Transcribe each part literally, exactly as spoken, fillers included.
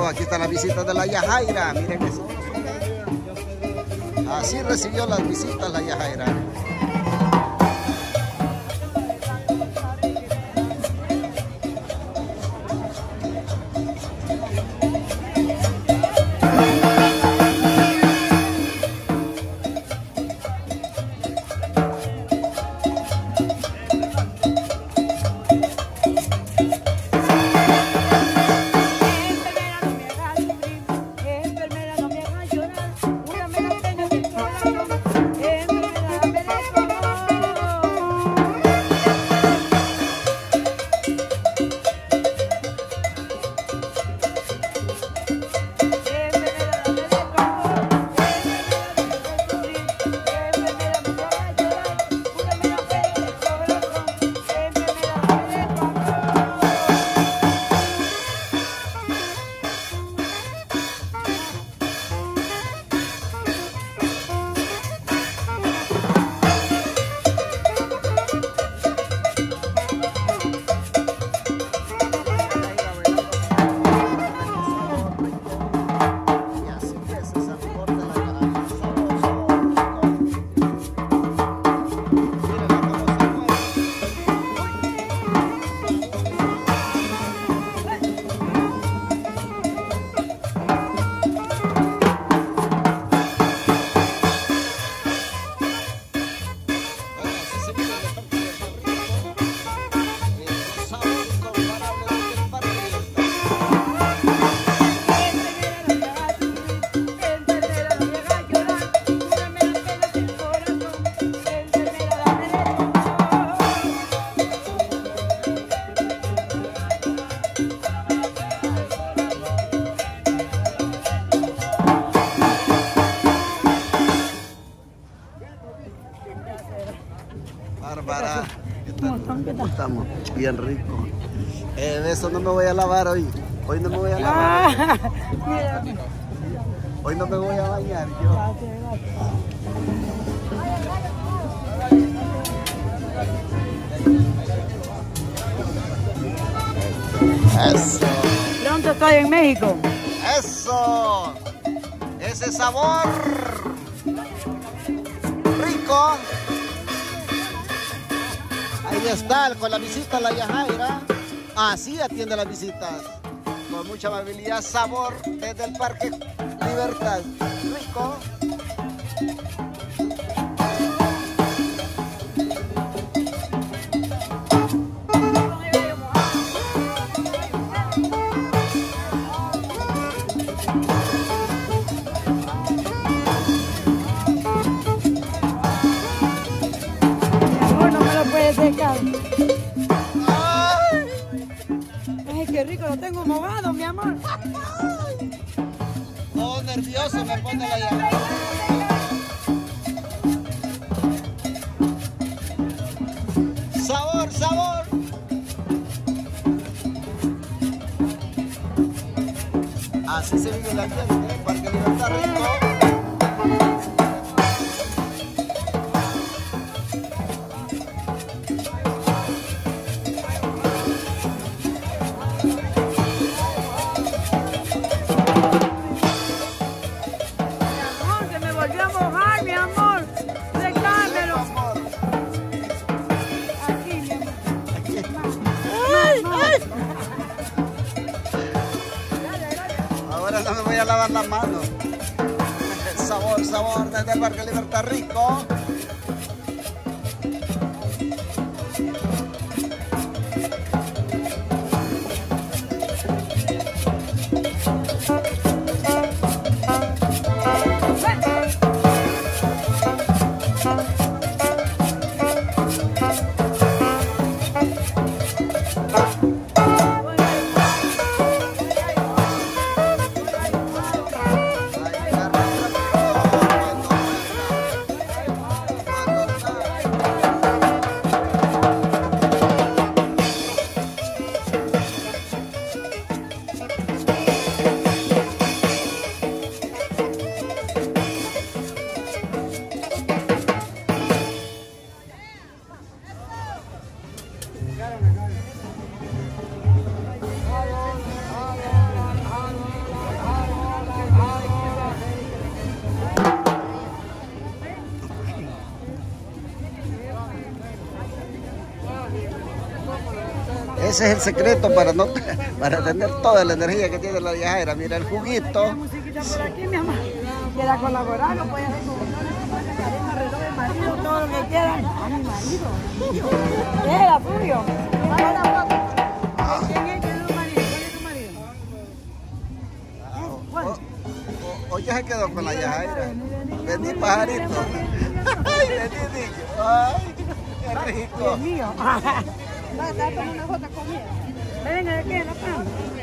amigos, aquí está la visita de la Yajaira. Miren eso. Así recibió las visitas la Yajaira. Bárbara, ¿qué tal? ¿Cómo estamos? Bien rico. Eh, de eso no me voy a lavar hoy. Hoy no me voy a lavar. Hoy no me voy a bañar yo. Eso. Pronto estoy en México. Eso. Ese sabor rico. Ahí está, con la visita a la Yajaira. Así atiende las visitas. Con mucha amabilidad, sabor desde el Parque Libertad. Rico. Ay, ay, qué rico, lo tengo mojado, mi amor. Todo nervioso me pone la Yajaira. Sabor, sabor. Así se vive la fiesta en el Parque Libertad Rico. Ahora no me voy a lavar las manos. Sabor, sabor desde el Parque Libertad Rico. Ese es el secreto para, no, para tener toda la energía que tiene la Yajaira. Mira el juguito. La musiquita por aquí, mi amor. Quiera colaborar, lo puede hacer con cadena, reloj de marido, todo lo que quieran. A mi marido. Era tuyo. ¿Quién es? ¿Quién es tu marido? ¿Cuál es tu marido? ¿Cuál? O ya se quedó con la Yajaira. Vení, pajarito. Ay, vení, niño. Ay, qué rico. Dios mío. Va a estar con una foto conmigo. Venga, ¿de qué? ¿La cama?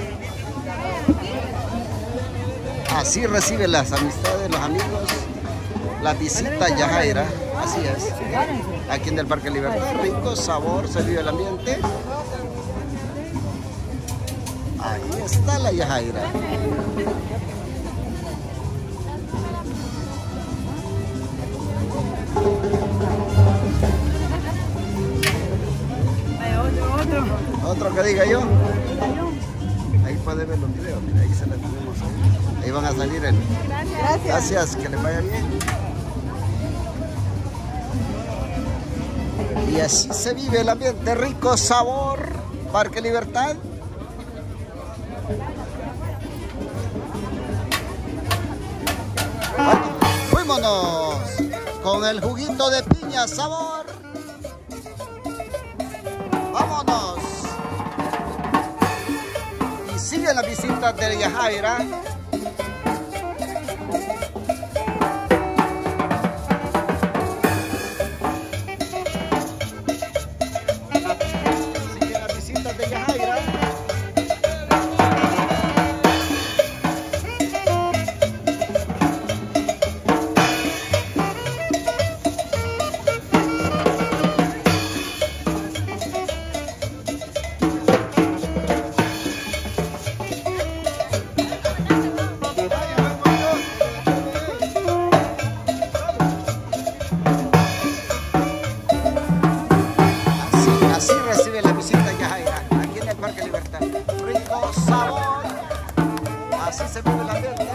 Así recibe las amistades, los amigos, la visita Yajaira. Así es. Aquí en el Parque Libertad. Rico sabor, se vive el ambiente. Ahí está la Yajaira. Otro. Otro que diga yo. Ahí puede ver los videos, mira, ahí se la tenemos ahí. Ahí van a salir el... Gracias. Gracias, que les vaya bien. Y así se vive el ambiente, rico sabor, Parque Libertad. Bueno, fuímonos con el juguito de piña sabor. Vámonos. Y sigue la visita de Yajaira. Sigue la visita de Yajaira. Así recibe la visita Yajaira, aquí en el Parque Libertad. Rico sabor, así se vive el ambiente.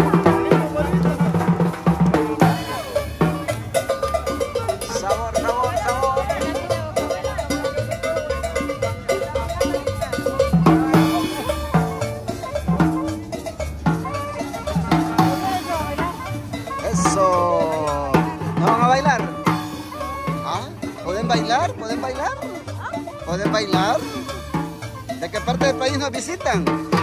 Sabor, sabor, sabor. Eso. ¿No van a bailar? ¿Ah? ¿Pueden bailar? ¿Pueden bailar? ¿Pueden bailar? ¿De qué parte del país nos visitan?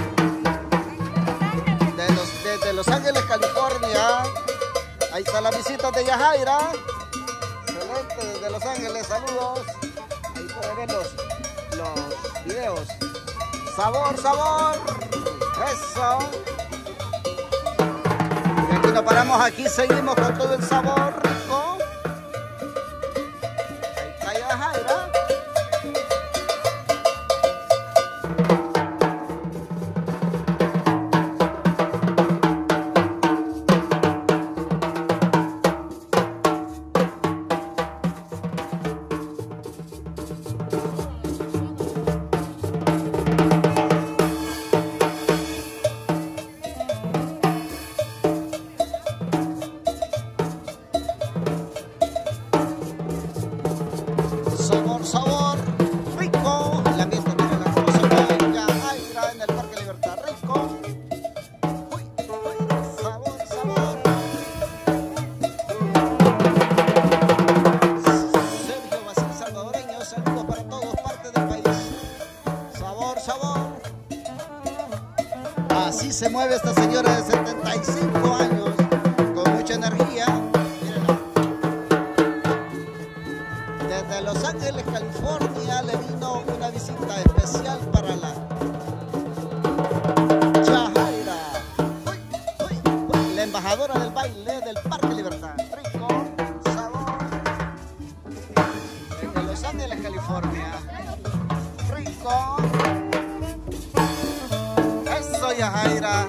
De los, desde Los Ángeles, California. Ahí está la visita de Yajaira. Excelente, desde Los Ángeles, saludos. Ahí pueden ver los, los videos. Sabor, sabor. Eso. Y aquí no paramos, aquí seguimos con todo el sabor rico. Ahí está Yajaira. Sabor, sabor, rico. El ambiente vive la cosa de Yajaira en el Parque Libertad. Rico. Uy, uy, sabor, sabor. Sergio Basil salvadoreño, saludos para todos, parte del país. Sabor, sabor. Así se mueve esta señora de setenta y cinco años, con mucha energía. Desde Los Ángeles, California, le vino una visita especial para la Yajaira. Uy, uy, uy, la embajadora del baile del Parque Libertad. Rico, sabor. Desde Los Ángeles, California. Rico. Eso, Yajaira.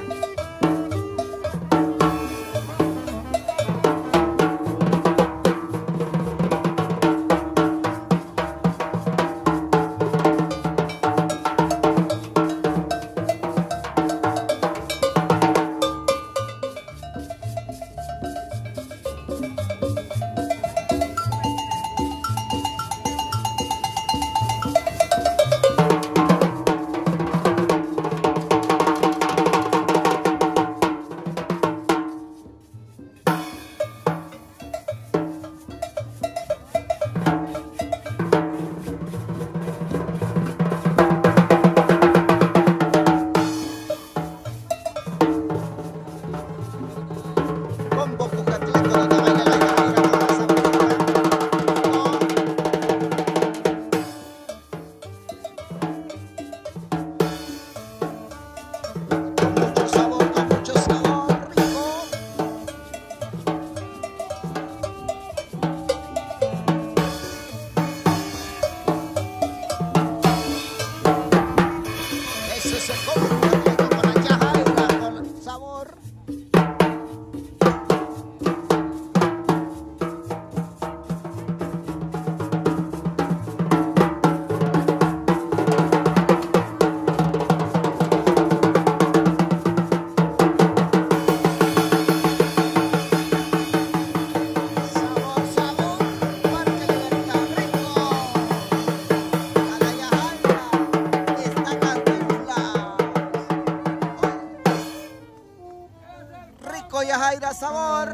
Yajaira, sabor.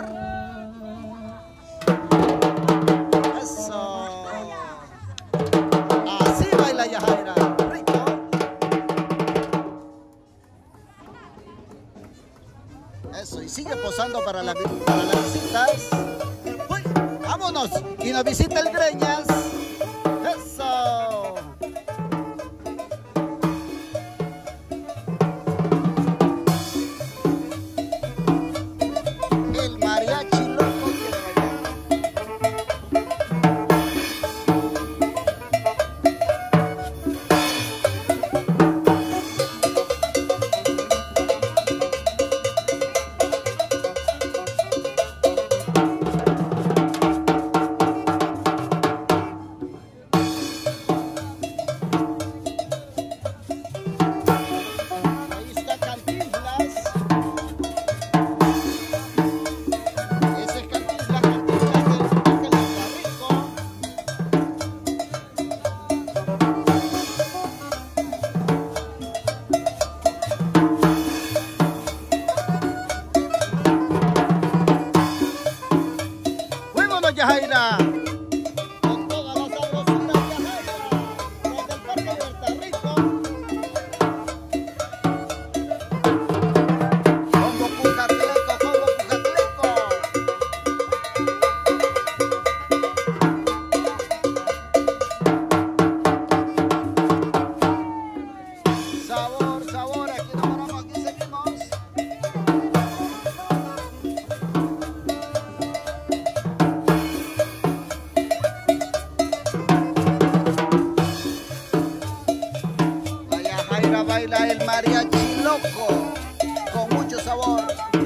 Eso. Así baila Yajaira. Rico. Eso, y sigue posando para, la, para las visitas. Uy, vámonos. Y nos visita el Greñas. Eso. El mariachi loco quiere Yajaira, con toda la sabrosura Yajaira, desde el Parque Libertad Rico. Combo Pucatleco, combo Pucatleco. Sabor, sabor, aquí no paramos, aquí seguimos. Baila el mariachi loco con mucho sabor.